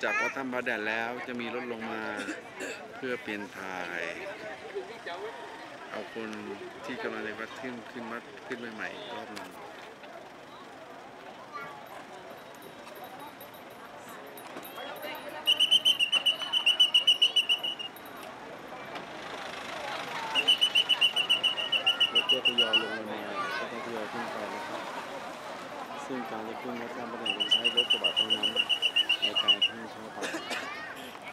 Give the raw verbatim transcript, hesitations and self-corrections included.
จากวัดถ้ำพระแดดแล้วจะมีรถลงมาเพื่อเปลี่ยนถ่ายเอาคนที่กำลังในวัดขึ้นขึ้นวัดขึ้นใหม่ๆอีกรอบหนึ่งรถก็ทยอยลงมาก็ทยอยขึ้นไปนะครับซึ่งการจะขึ้นวัดถ้ำพระแดดต้องใช้รถกระบะเท่านั้นในการขึ้นเข้าไป